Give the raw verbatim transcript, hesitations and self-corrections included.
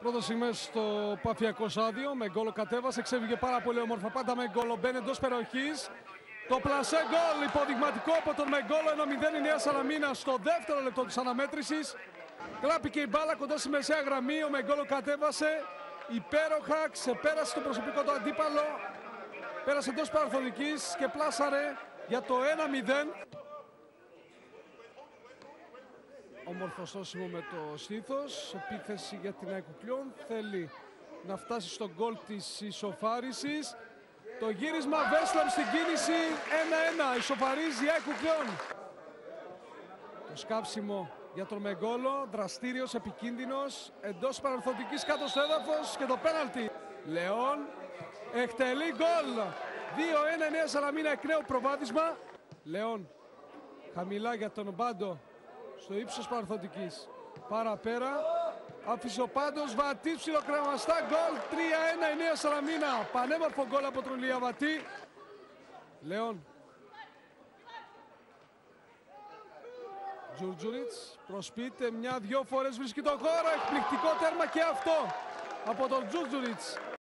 Πρώτο σημείο στο Παφιακό Σάδιο, με γκολ κατέβασε, ξέφυγε πάρα πολύ όμορφα, πάντα με γκολ, μπαίνει εντός περιοχής. Το πλασέ γκολ, υποδειγματικό από τον Μεγκόλο, ένα μηδέν η Νέα Σαλαμίνα στο δεύτερο λεπτό της αναμέτρησης. Κλάπηκε η μπάλα κοντά στη μεσαία γραμμή, ο Μεγκόλο κατέβασε υπέροχα, ξεπέρασε τον προσωπικό του αντίπαλο, πέρασε εντός παραθωνικής και πλάσαρε για το ένα μηδέν. Όμορφο στόσιμο με το στήθος, επίθεση για την ΑΕΚ Κουκλιών, θέλει να φτάσει στον γκολ της ισοφάρισης. Το γύρισμα Βέσλαμ στην κίνηση, ένα ένα, ισοφαρίζει η ΑΕΚ Κουκλιών. Το σκάψιμο για τον Μεγκόλο, δραστήριος, επικίνδυνος, εντός παρορθωτικής κάτω στο έδαφος και το πέναλτι. Λεόν, εκτελεί γκολ, δύο ένα, Νέα Σαλαμίνα, εκ νέου προβάδισμα. Λεόν, χαμηλά για τον Μπάντο, στο ύψος παρορθωτικής. Παραπέρα, άφησε ο Πάντος, Βατής ψιλοκρεμαστά, γκολ, τρία ένα η Νέα Σαλαμίνα. Πανέμορφο γκολ από τον Ηλία Βατή. Λεόν. Τζουρτζουριτς προσποιείται μια-δυο φορές, βρίσκει το χώρο, εκπληκτικό τέρμα και αυτό από τον Τζουρτζουριτς.